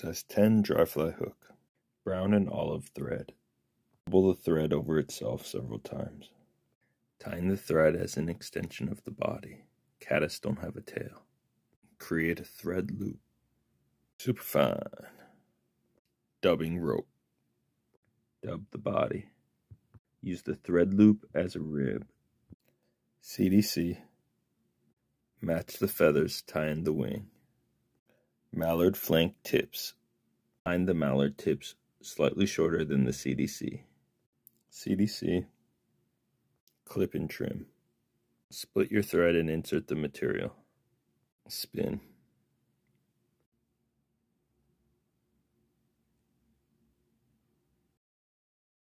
Size 10 dry fly hook. Brown and olive thread. Pull the thread over itself several times. Tying the thread as an extension of the body. Caddis don't have a tail. Create a thread loop. Superfine. Dubbing rope. Dub the body. Use the thread loop as a rib. CDC. Match the feathers tying the wing. Mallard flank tips. Find the mallard tips slightly shorter than the CDC. CDC. Clip and trim. Split your thread and insert the material. Spin.